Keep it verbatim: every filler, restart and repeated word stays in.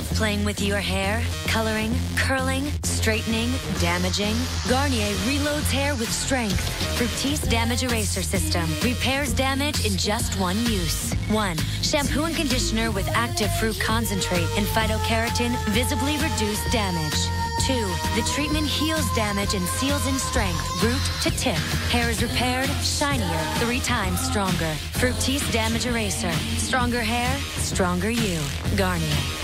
Love playing with your hair? Coloring, curling, straightening, damaging? Garnier reloads hair with strength. Fructis Damage Eraser System repairs damage in just one use. one. Shampoo and conditioner with active fruit concentrate and phytokeratin visibly reduce damage. two. The treatment heals damage and seals in strength, root to tip. Hair is repaired, shinier, three times stronger. Fructis Damage Eraser. Stronger hair, stronger you. Garnier.